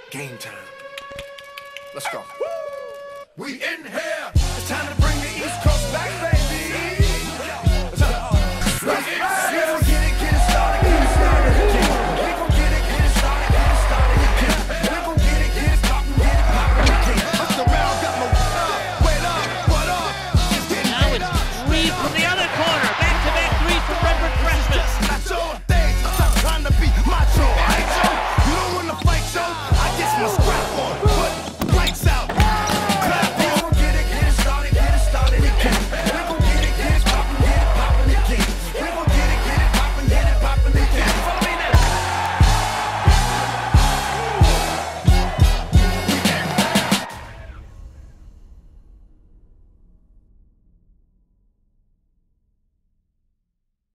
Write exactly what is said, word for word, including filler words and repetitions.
Game time. Let's go. We in here. It's time to bring the East Coast back.